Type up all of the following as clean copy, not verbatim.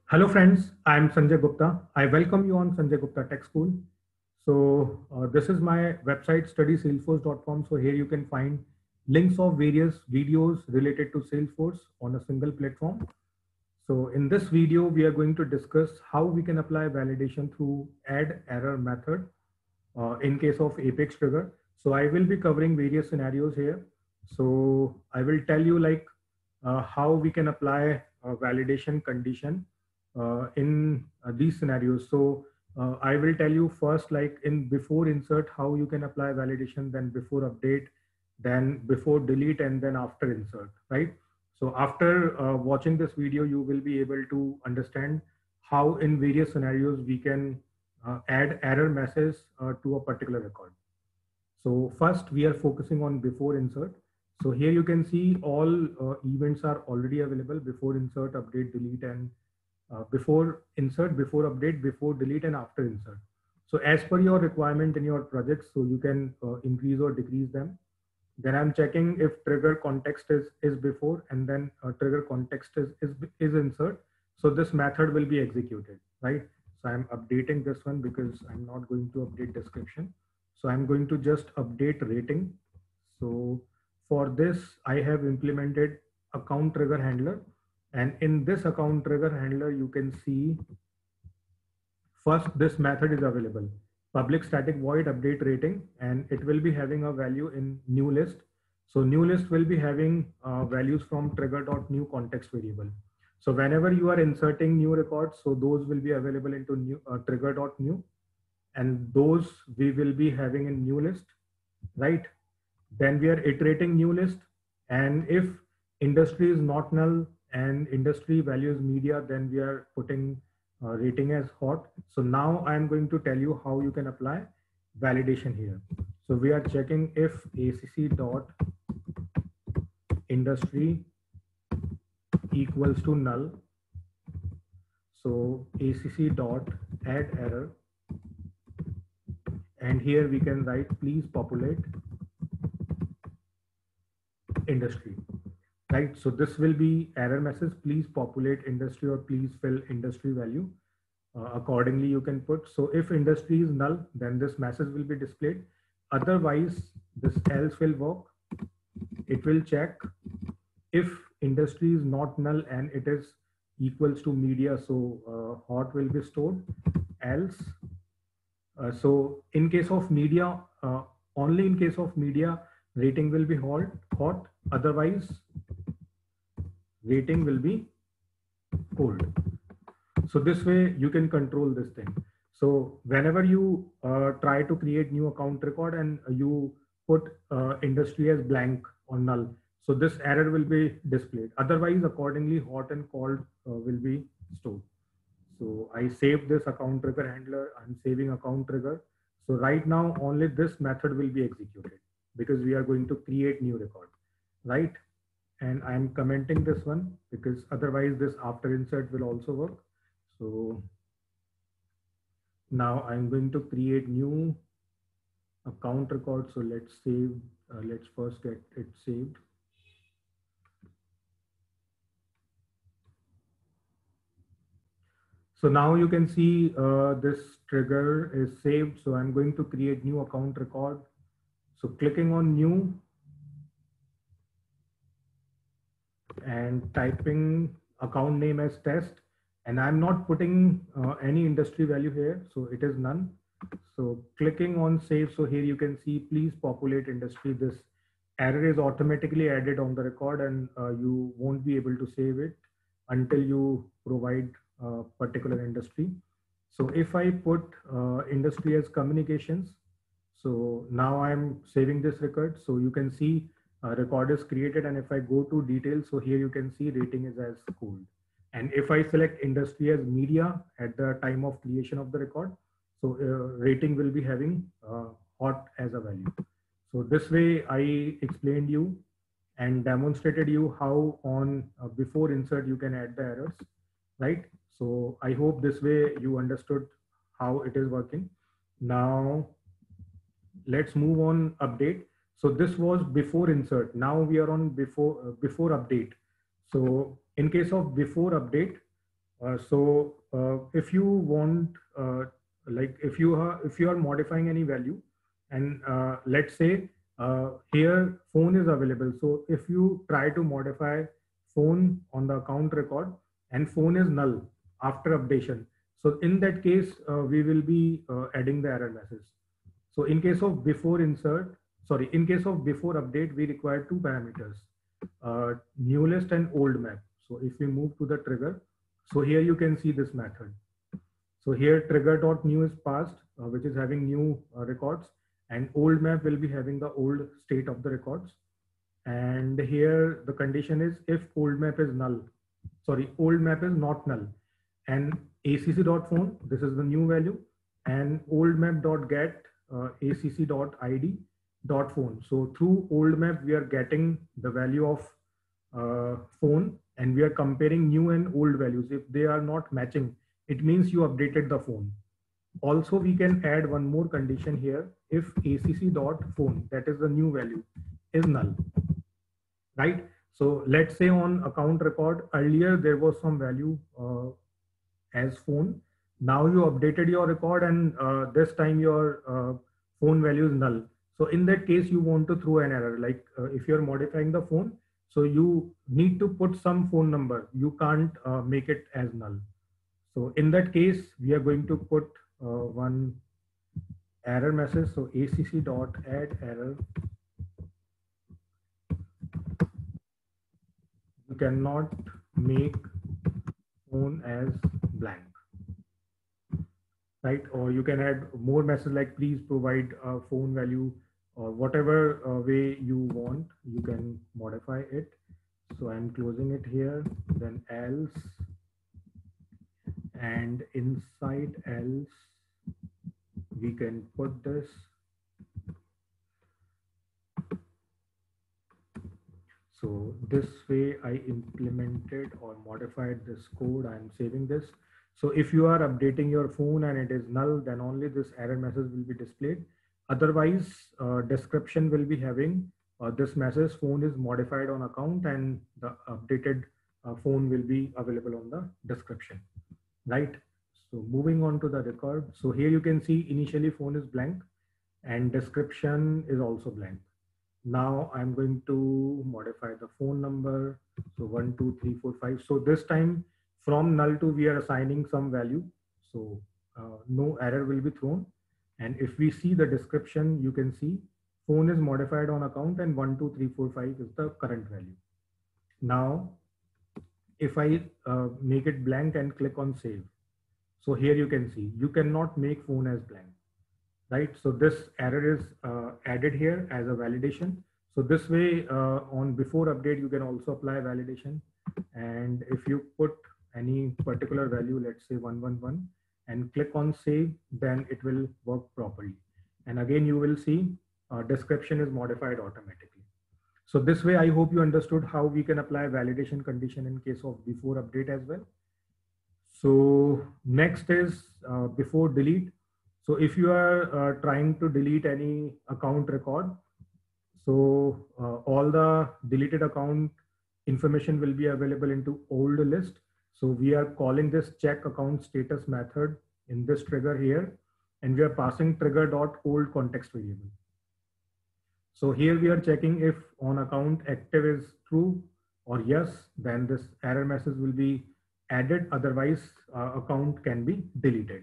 Hello friends, I am Sanjay Gupta. I welcome you on Sanjay Gupta Tech School. This is my website studysalesforce.com. So here you can find links of various videos related to Salesforce on a single platform. So in this video, we are going to discuss how we can apply validation through add error method in case of Apex trigger. So I will be covering various scenarios here. So I will tell you how we can apply a validation condition in these scenarios. I will tell you first, like in before insert, how you can apply validation, then before update, then before delete, and then after insert, right? So after watching this video, you will be able to understand how in various scenarios we can add error message to a particular record. So first we are focusing on before insert. So here you can see all events are already available: before insert, update, delete, and before insert, before update, before delete, and after insert. So as per your requirement in your project, so you can increase or decrease them. Then I'm checking if trigger context is before, and then trigger context is insert. So this method will be executed, right? So I'm updating this one because I'm not going to update description. So I'm going to just update rating. So for this, I have implemented account trigger handler. And in this account trigger handler, you can see first this method is available: public static void update rating, and it will be having a value in new list. So new list will be having values from trigger.new context variable. So whenever you are inserting new records, so those will be available into new trigger.new, and those we will be having in new list, right? Then we are iterating new list, and if industry is not null and industry value is media, then we are putting rating as hot. So now I'm going to tell you how you can apply validation here. So we are checking if acc dot industry equals to null. So acc dot add error, and here we can write please populate industry, right? So this will be error message: please populate industry, or please fill industry value. Accordingly you can put. So if industry is null, then this message will be displayed. Otherwise this else will work. It will check if industry is not null and it is equals to media, so hot will be stored. Else so in case of media, only in case of media, rating will be hot. Otherwise rating will be cold. So this way you can control this thing. So whenever you try to create new account record and you put industry as blank or null, so this error will be displayed. Otherwise, accordingly, hot and cold will be stored. So I saved this account trigger handler. I'm saving account trigger. So right now only this method will be executed because we are going to create new record, right? And I'm commenting this one because otherwise this after insert will also work. So now I'm going to create new account record. So let's save, let's first get it saved. So now you can see this trigger is saved. So I'm going to create new account record. So clicking on new and typing account name as test, and I'm not putting any industry value here, so it is none. So clicking on save, so here you can see please populate industry. This error is automatically added on the record, and you won't be able to save it until you provide a particular industry. So if I put industry as communications, so now I'm saving this record. So you can see record is created, and if I go to details, so here you can see rating is as cold. And if I select industry as media at the time of creation of the record, so rating will be having hot as a value. So this way I explained you and demonstrated you how on before insert you can add the errors, right? So I hope this way you understood how it is working. Now let's move on update. So this was before insert. Now we are on before update. So in case of before update, If you want, if you are modifying any value, and let's say here phone is available. So if you try to modify phone on the account record and phone is null after updation, so in that case we will be adding the error message. So in case of before insert, sorry, in case of before update, we require two parameters, new list and old map. So if we move to the trigger, so here you can see this method. So here trigger.new is passed, which is having new records, and old map will be having the old state of the records. And here the condition is if old map is null, sorry, old map is not null, and acc.phone, this is the new value, and old map.get acc.id.phone. So through old map, we are getting the value of phone, and we are comparing new and old values. If they are not matching, it means you updated the phone. Also, we can add one more condition here. If acc.phone, that is the new value, is null, right? So let's say on account record, earlier there was some value as phone. Now you updated your record, and this time your phone value is null. So in that case, you want to throw an error. Like if you're modifying the phone, so you need to put some phone number. You can't make it as null. So in that case, we are going to put one error message. So acc.add error. You cannot make phone as blank, right? Or you can add more message like please provide a phone value, or whatever way you want, you can modify it. So I'm closing it here, then else, and inside else, we can put this. So this way I implemented or modified this code. I'm saving this. So if you are updating your phone and it is null, then only this error message will be displayed. Otherwise, description will be having this message phone is modified on account, and the updated phone will be available on the description, right? So moving on to the record. So here you can see initially phone is blank and description is also blank. Now I'm going to modify the phone number. So 1, 2, 3, 4, 5. So this time from null to we are assigning some value. So no error will be thrown. And if we see the description, you can see phone is modified on account, and 1, 2, 3, 4, 5 is the current value. Now, if I make it blank and click on save. So here you can see, you cannot make phone as blank, right? So this error is added here as a validation. So this way on before update, you can also apply validation. And if you put any particular value, let's say 111, and click on save, then it will work properly. And again, you will see description is modified automatically. So this way, I hope you understood how we can apply validation condition in case of before update as well. So next is before delete. So if you are trying to delete any account record, so all the deleted account information will be available into old list. So we are calling this check account status method in this trigger here, and we are passing trigger.old context variable. So here we are checking if on account active is true or yes, then this error message will be added. Otherwise, account can be deleted.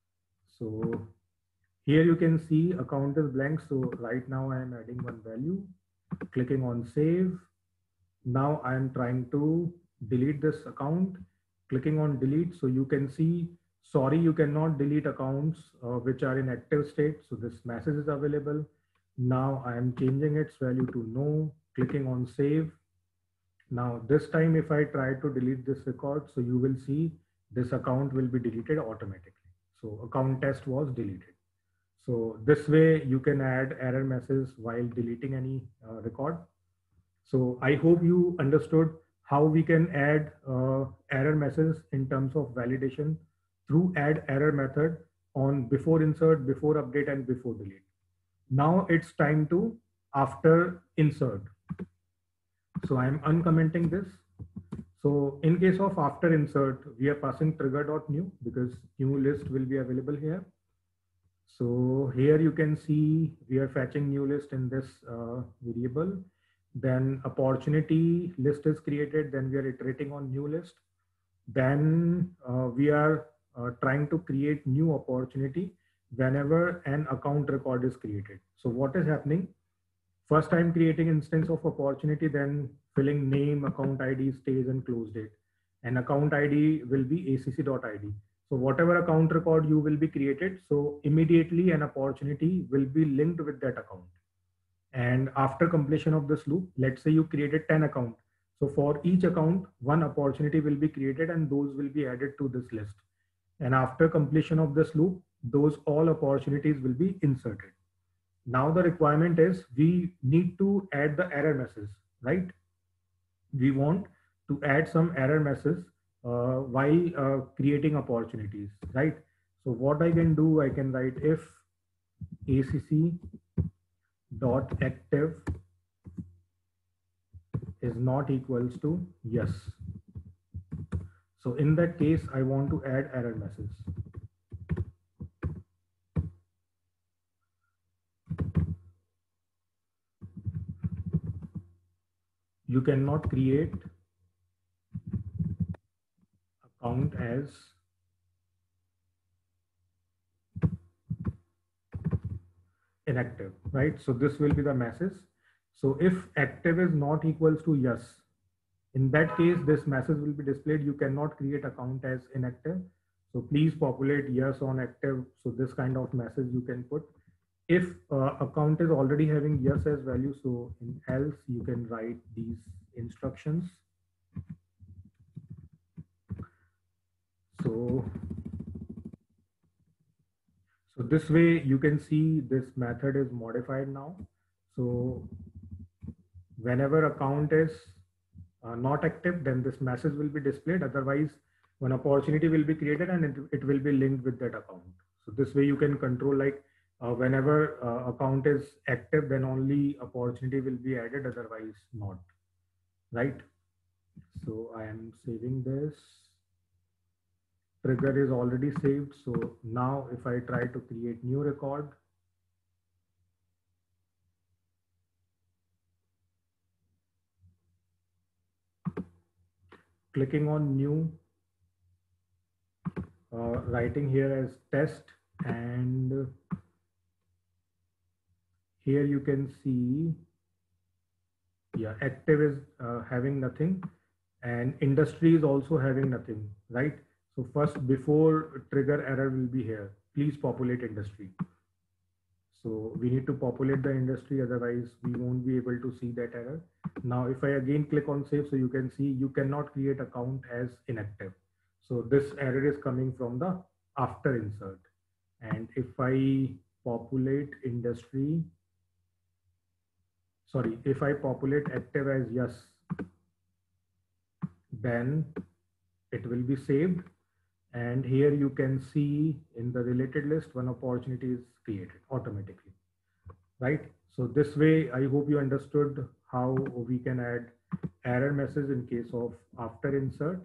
So here you can see account is blank. So right now I am adding one value, clicking on save. Now I am trying to delete this account, clicking on delete. So you can see, sorry, you cannot delete accounts which are in active state. So this message is available. Now I am changing its value to no, clicking on save. Now this time if I try to delete this record, so you will see this account will be deleted automatically. So account test was deleted. So this way you can add error messages while deleting any record. So I hope you understood how we can add error messages in terms of validation through add error method on before insert, before update, and before delete. Now it's time to after insert. So I'm uncommenting this. So in case of after insert, we are passing trigger.new because new list will be available here. So here you can see we are fetching new list in this variable. Then opportunity list is created. Then we are iterating on new list. Then we are trying to create new opportunity whenever an account record is created. So what is happening? First, I'm creating instance of opportunity, then filling name, account ID, stage, and close date. And account ID will be acc.id. So whatever account record you will be created, so immediately an opportunity will be linked with that account. And after completion of this loop, let's say you created 10 account. So for each account, one opportunity will be created and those will be added to this list. And after completion of this loop, those all opportunities will be inserted. Now the requirement is we need to add the error message, right? We want to add some error message while creating opportunities, right? So what I can do, I can write if acc dot active is not equals to yes. So in that case, I want to add error message. You cannot create account as inactive, right? So this will be the message. So if active is not equals to yes, in that case, this message will be displayed. You cannot create account as inactive. So please populate yes on active. So this kind of message you can put. If account is already having yes as value, so in else you can write these instructions. So this way you can see this method is modified now. So whenever account is not active, then this message will be displayed. Otherwise, one opportunity will be created and it will be linked with that account. So this way you can control like whenever account is active, then only opportunity will be added, otherwise not, right? So I am saving this. Trigger is already saved. So now if I try to create new record, clicking on new, writing here as test, and here you can see, yeah, active is having nothing and industry is also having nothing, right? So first, before trigger error will be here, please populate industry. So we need to populate the industry, otherwise we won't be able to see that error. Now, if I again click on save, so you can see you cannot create account as inactive. So this error is coming from the after insert. And if I populate industry, sorry, if I populate active as yes, then it will be saved. And here you can see in the related list, one opportunity is created automatically, right? So this way, I hope you understood how we can add error message in case of after insert.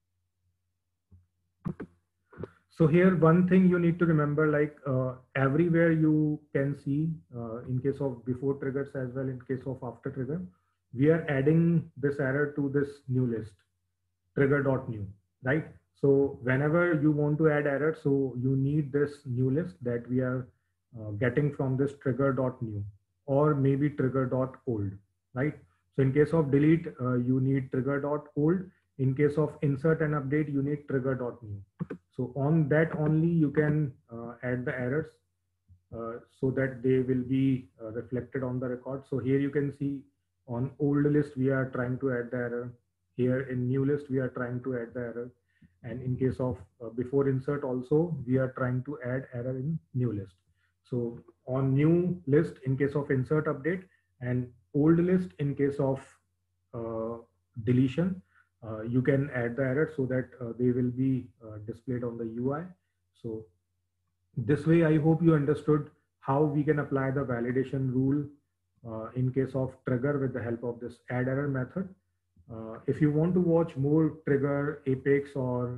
So here, one thing you need to remember, like everywhere you can see in case of before triggers as well, in case of after trigger, we are adding this error to this new list, trigger.new, right? So whenever you want to add error, so you need this new list that we are getting from this trigger.new or maybe trigger.old, right? So in case of delete, you need trigger.old. In case of insert and update, you need trigger.new. So on that only you can add the errors so that they will be reflected on the record. So here you can see on old list, we are trying to add the error. Here in new list, we are trying to add the error. And in case of before insert also, we are trying to add error in new list. So on new list, in case of insert update, and old list in case of deletion, you can add the error so that they will be displayed on the UI. So this way, I hope you understood how we can apply the validation rule in case of trigger with the help of this add error method. If you want to watch more Trigger, Apex,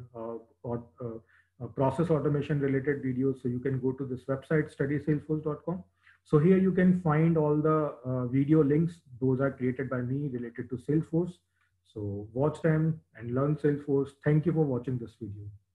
process automation related videos, so you can go to this website studysalesforce.com. So here you can find all the video links. Those are created by me related to Salesforce. So watch them and learn Salesforce. Thank you for watching this video.